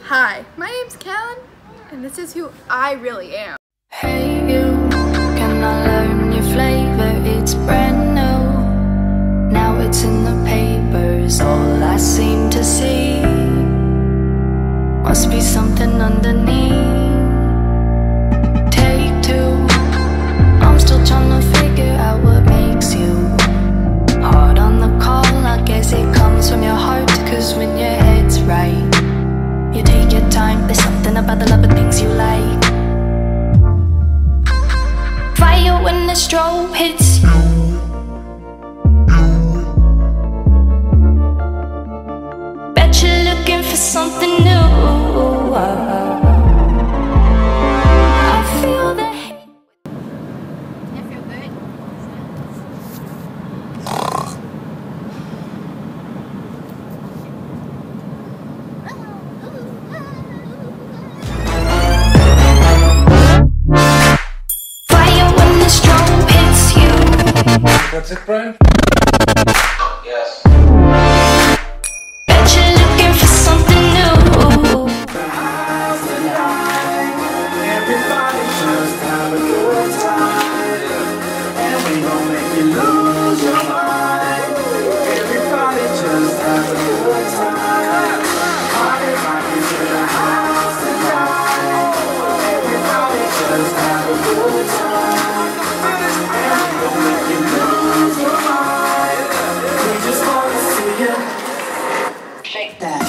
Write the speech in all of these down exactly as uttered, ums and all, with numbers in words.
Hi, my name's Kallyn, and this is who I really am. Hey you, can I learn your flavor? It's brand new. Now it's in the papers, all I seem to see. Must be something underneath. Take two, I'm still trying to figure out what makes you hard on the call. I guess it comes from your heart, cause when your head's right, you take your time. There's something about the love of things you like. Fire when the strobe hits you. Bet you're looking for something new. I feel the hate. That feel good? That's it, Brian? Yes. Bet you're looking for something new. Everybody just have a good time, and we gon' make you lose your mind. Everybody just have a good time. Party rockin' to the house tonight. Everybody just have a good time, and we gon' make you lose your mind. We just wanna see you shake that.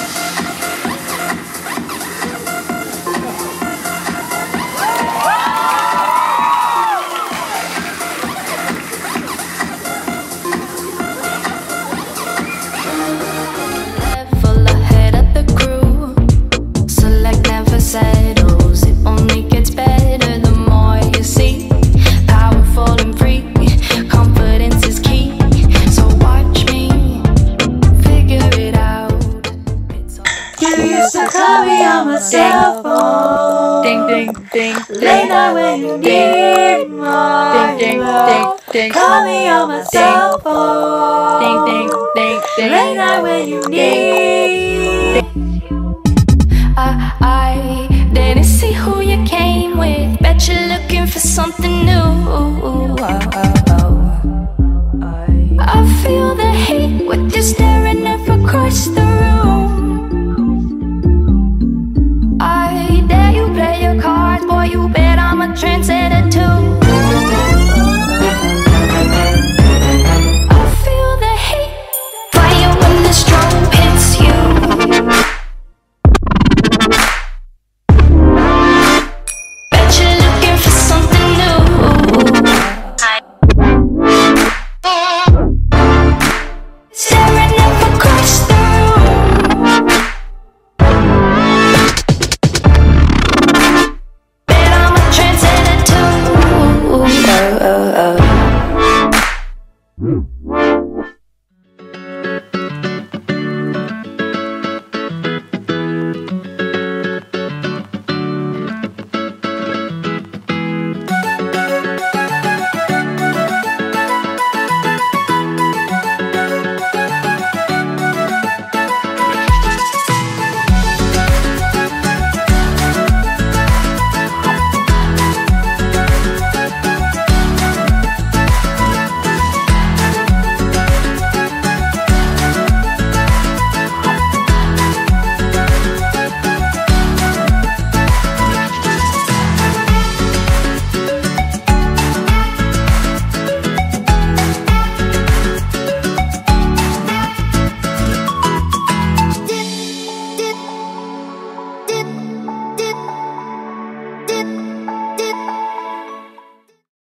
Level ahead of the crew. Select never settles. It only gets better the more you see. Powerful and free. Confidence is key. So watch me figure it out. It's all You used to call me on my cell phone. Ding, ding, ding, Late night when you need my ding, love. ding, ding, Call me on my cell phone. ding, ding, ding, ding. Late night when you need